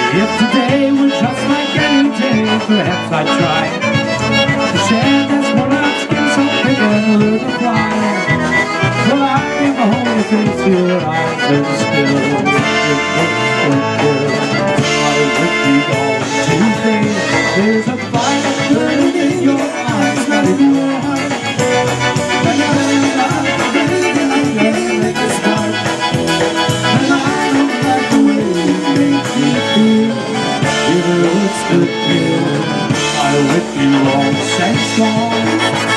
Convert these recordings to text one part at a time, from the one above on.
If today were just like any day, perhaps I'd try to share this one-out skin so big and learn to fly. Well, I came home to face your eyes and still I would be gone today. There's a fire burning in your eyes, not in your heart. And I'm make a spark. And I don't like the way you make me feel. Even though it's the pill, I with you all set strong.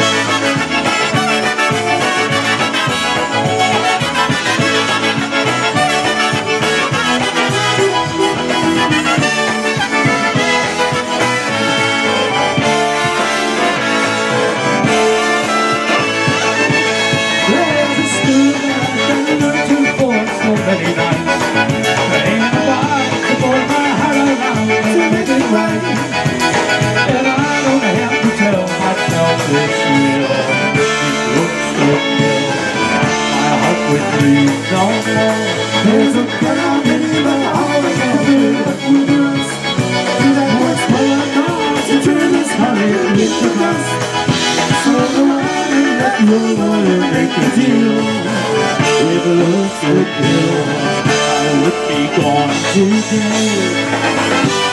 Many nights, praying about to pour my heart around to make it right. And I don't have to tell myself it's real. It looks so real. My heart would bleed no more. There's a girl in the heart of the universe. To that voice full of noise, to turn this honey into dust. So go on and let your lawyer make a deal. If it looks so good, I would be gone today.